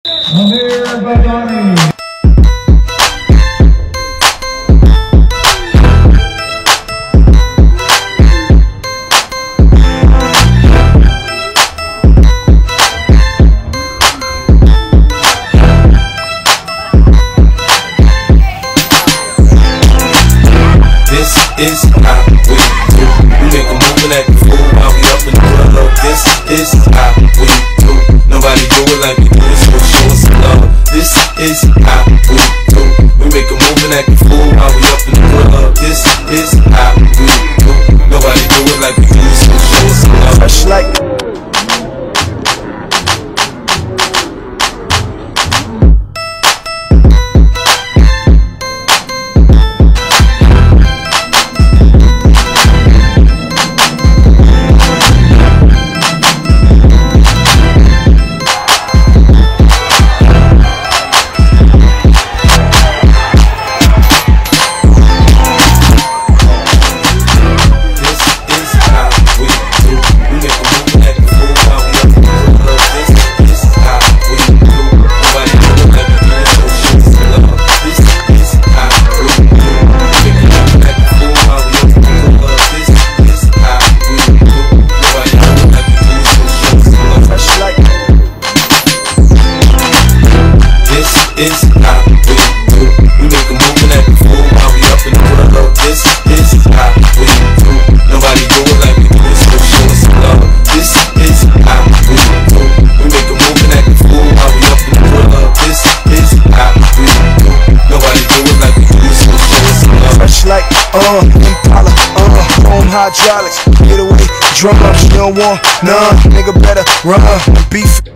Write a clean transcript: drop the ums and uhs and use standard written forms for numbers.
Amir Badani. This is how we do. We make a move and act a fool while we up in the club. This is how we do. Nobody do it like we do it, so show us some love. This is how we do. We make a move and act a fool while we up in the club. This is how we do. Nobody do it like we do it, so show us some love. Fresh like This is how we do. We make a move and act a fool while we up in the club. This is how we do. Nobody do it like we do it, so show us some love. This is how we do. We make a move and act a fool while we up in the club. This is how we do. Nobody do it like we do it, so show us some love. fresh like Impala, home hydraulics. Get away, drum up, you don't want none. Nigga better run, beef.